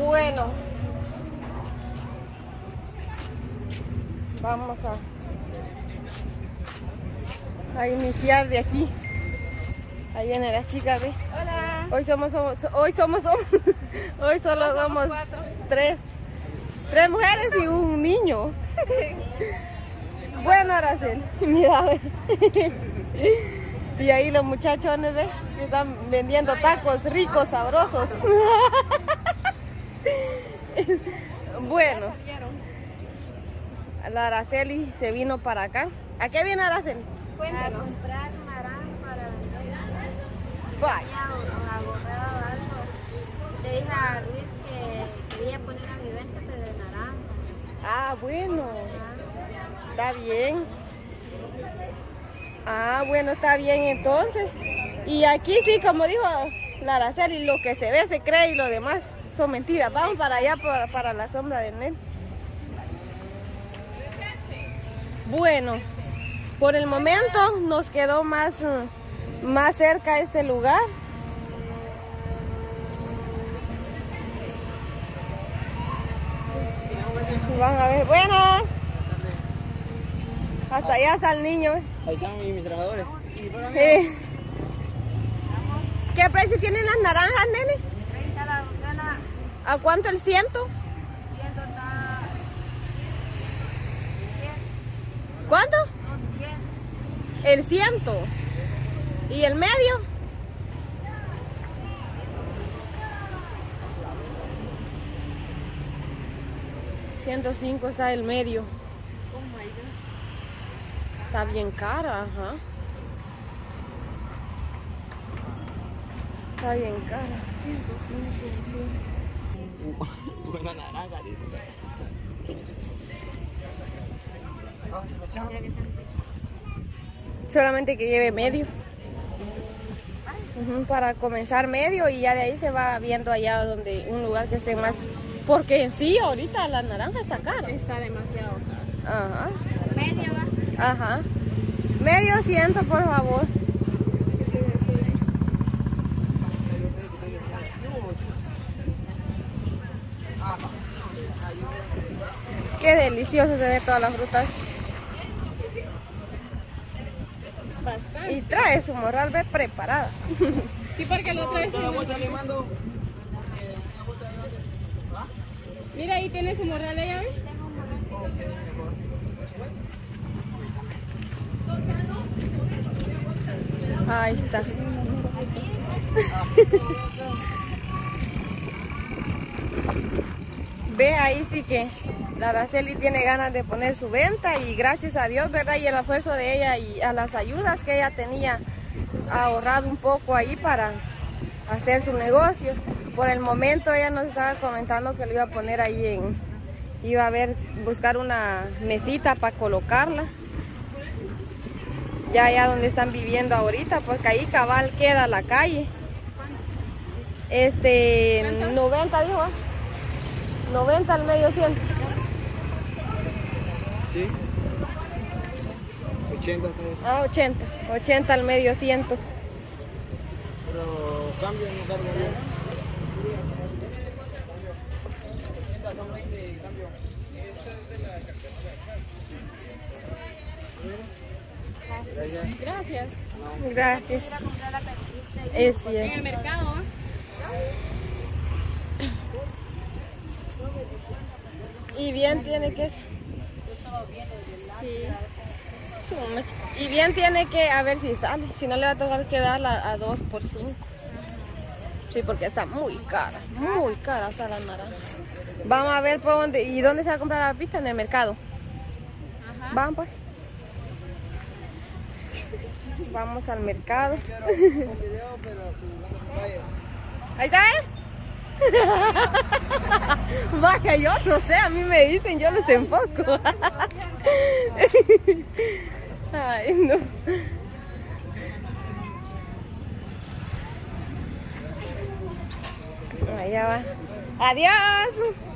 Bueno, vamos a iniciar de aquí. Ahí viene la chica, ¿ve? Hola. Hoy solo somos tres mujeres y un niño. Bueno, Araceli, mira, ve. Y ahí los muchachones, ¿ve? Que están vendiendo tacos ricos, sabrosos. Bueno, la Araceli se vino para acá. ¿A qué viene Araceli? Cuéntanos. A comprar naranja para vender. Vaya. Aborrado algo. Le dije a Luis que quería poner a mi venta pero de naranja. Ah, bueno. Está bien. Ah, bueno, está bien entonces. Y aquí sí, como dijo la Araceli, lo que se ve se cree y lo demás son mentiras. Vamos para allá, para la sombra de Nel. Bueno, por el momento nos quedó más cerca este lugar. Van a ver, buenas. Hasta allá está el niño. Ahí están mis trabajadores. ¿Qué precio tienen las naranjas, Nelly? 30 la docena. ¿A cuánto el 100? 100 está. 10. ¿Cuánto? Son 10. El 100. ¿Y el medio? $105 está el medio. Oh my God. Está bien cara, ajá. Está bien cara. 105, sí. Buena naranja, dice. Solamente que lleve medio. Para comenzar medio y ya de ahí se va viendo allá donde un lugar que esté más. Porque en sí ahorita la naranja está cara. Está demasiado caro. Ajá. Media va. Ajá. Medio 100, por favor. Qué delicioso se ve toda la fruta. Bastante. Y trae su morral, ve, preparada. Sí, porque lo traes. Mira, ahí tiene su morral de llave. Ahí está. Ve, ahí sí que la Araceli tiene ganas de poner su venta y gracias a Dios, ¿verdad? Y el esfuerzo de ella y a las ayudas que ella tenía ahorrado un poco ahí para hacer su negocio. Por el momento ella nos estaba comentando que lo iba a poner ahí iba a buscar una mesita para colocarla. Ya allá donde están viviendo ahorita, porque ahí cabal queda la calle. 90 dijo. 90 al medio 100. Sí. 80 está eso. Ah, 80. 80 al medio 100. Pero cambio no cargo bien. 80 son 20 cambio. Gracias. Gracias. Ir a comprar la pepita Es en cierto. el mercado. Y bien tiene que... Sí. Y bien tiene que, a ver si sale. Si no le va a tocar quedarla a 2 por 5. Sí, porque está muy cara está la naranja. Vamos a ver por dónde, y dónde se va a comprar la pista, en el mercado. Ajá. Vamos pues. Vamos al mercado. Ahí está, ¿eh? Vaya, yo no sé, a mí me dicen, yo los enfoco. Ay, no. Allá va. Adiós.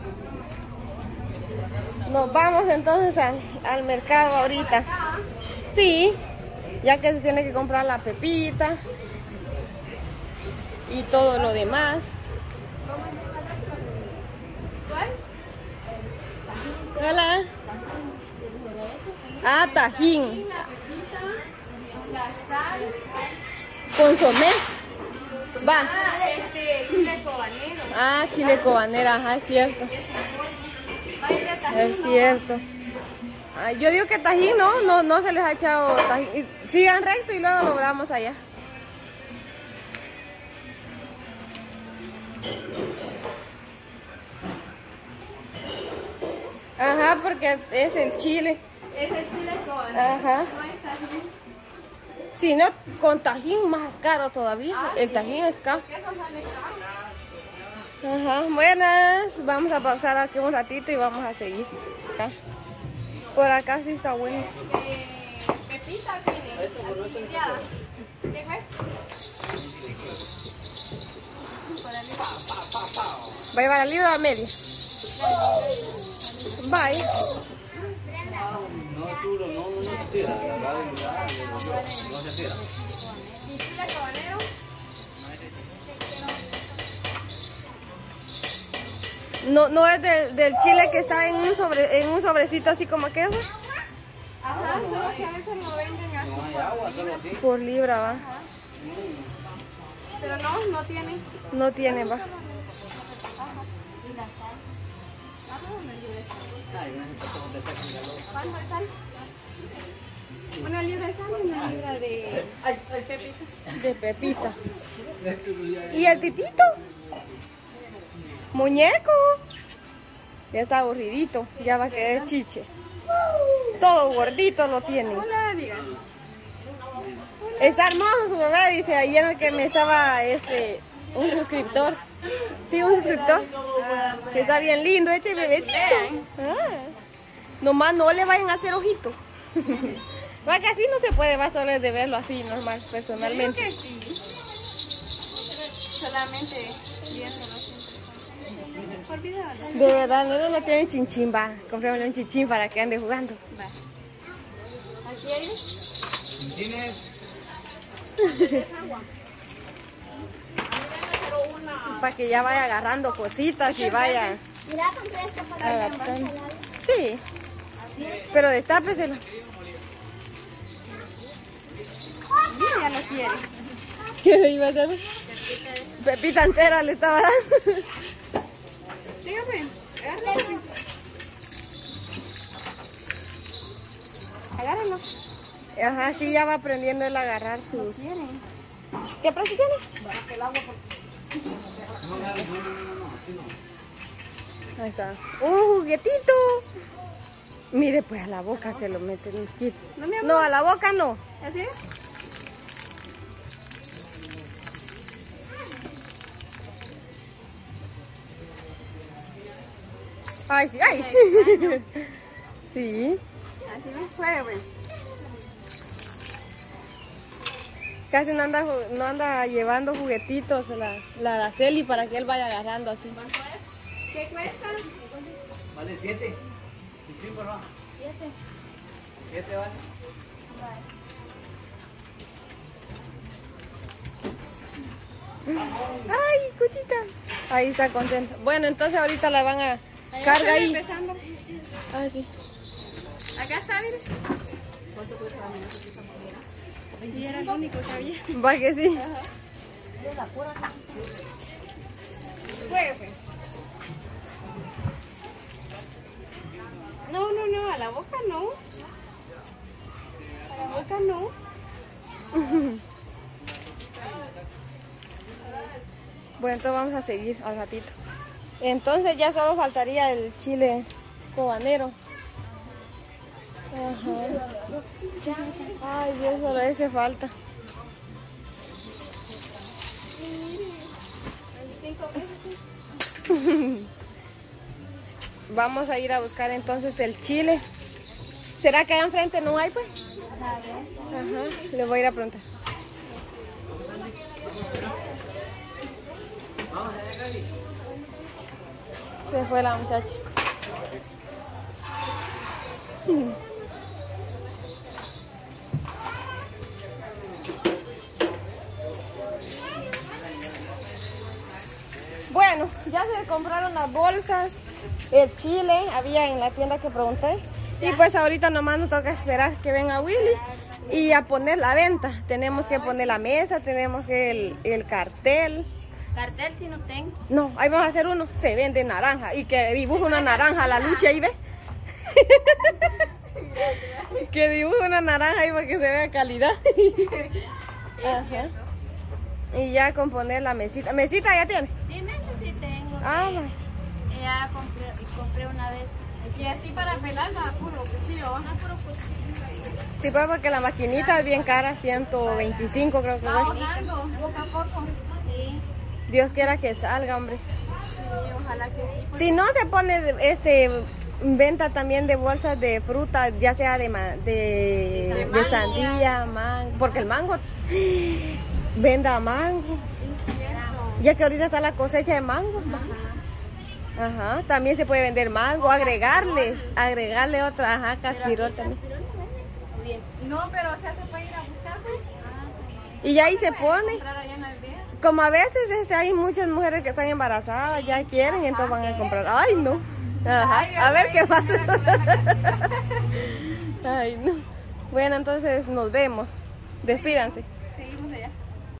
Nos vamos entonces al mercado ahorita. Sí, ya que se tiene que comprar la pepita y todo lo demás. Hola. Ah, tajín. Consomé. Va. Chile cobanero. Ah, chile cobanera, ajá, es cierto. Es cierto. Ah, yo digo que tajín no se les ha echado tajín. Sigan recto y luego lo veamos allá. Ajá, porque es el chile. Es el chile cobanero. Ajá. No es tajín. Si no, con tajín más caro todavía. El tajín es caro. Eso sale caro. Ajá, buenas. Vamos a pausar aquí un ratito y vamos a seguir. Acá. Por acá sí está bueno. Pepita tiene. ¿Qué cuesta? ¿Va a llevar al libro a media? Bye. No es duro, no se tira. No se tira. ¿Y chile cobanero? No es del chile que está en un sobrecito así como que es. Ajá, solo que a veces lo venden así. No hay agua, solo así. Por libra, va. Pero no tiene. No tiene, va. ¿Cuánto es sal? Una libra de sal y una libra de pepita. De pepita. ¿Y el titito? Muñeco. Ya está aburridito. Ya va a querer chiche. Todo gordito lo tiene. Hola, diga. Está hermoso su bebé, dice ayer que me estaba un suscriptor. Sí, un suscriptor. Que está bien lindo este bebecito. Ah. Nomás no le vayan a hacer ojito. Va que así no se puede, va solo de verlo así normal, personalmente. Yo creo que sí. Solamente viéndolo siempre. Por video, ¿no? De verdad, no tiene chinchín, va. Comprémosle un chinchín para que ande jugando. Va. ¿Aquí hay? ¿Tienes? Para que ya vaya agarrando cositas y vaya Mira, compré esto para adaptando. Sí, pero destápeselo. ya lo quiere. ¿Qué le iba a hacer? Pepita entera le estaba dando. Dígame, agárralo. Agárralo. Ajá, sí, ya va aprendiendo él a agarrar sus... ¿Qué precio tiene? Ahí está. ¡Un juguetito! Mire, pues a la boca se lo mete el mosquito. No, mi amor. No, a la boca no. ¿Así es? Ay, sí, ay. Sí. Así me fue, güey. Casi no anda llevando juguetitos la Araceli para que él vaya agarrando así. ¿Qué cuesta? Vale 7. Chichín, por favor. 7 vale. Ay, cuchita. Ahí está contenta. Bueno, entonces ahorita la van a carga ahí. Empezando. Ah, sí. Acá está, mire. Y era lo único que había. Va que sí. Juegue, pues. No, a la boca no. A la boca no. Bueno, entonces vamos a seguir al ratito. Entonces ya solo faltaría el chile cobanero. Ajá. Ay, Dios, solo ese falta. 5 pesos. Vamos a ir a buscar entonces el chile. ¿Será que allá enfrente no hay, pues? Ajá, le voy a ir a preguntar. Se fue la muchacha. Bueno, ya se compraron las bolsas. el chile, había en la tienda que pregunté. Y pues ahorita nomás nos toca esperar que venga Willy y a poner la venta. Tenemos que poner la mesa, tenemos que el cartel. Cartel si no tengo. No, ahí vamos a hacer uno. Se vende naranja y que dibuja una naranja a la lucha ahí, ¿ve? Que dibuja una naranja ahí para que se vea calidad. Ajá. Y ya con poner la mesita. ¿Mesita ya tiene? Sí, mesa sí tengo. Ah, ya compré una vez. Y así para pelarla, puro cuchillo. Puro cuchillo. sí, pues porque la maquinita es bien cara, 125 creo que Va cuesta. ahorrando poco a poco. Sí. Dios quiera que salga, hombre. Sí, ojalá que sí. Si no se pone venta también de bolsas de fruta, ya sea de sandía, mango, porque el mango venda mango. Ya que ahorita está la cosecha de mango. Ajá, también se puede vender mango, agregarle otra, ajá, caspirol también. Bien. No, pero o sea, se puede ir a buscar. Y ya ahí se pone. Comprar allá en la aldea. Como a veces hay muchas mujeres que están embarazadas, ya quieren, entonces van a comprar. Ay, no. Ajá, a ver qué pasa. Ay, no. Bueno, entonces nos vemos. Despídanse.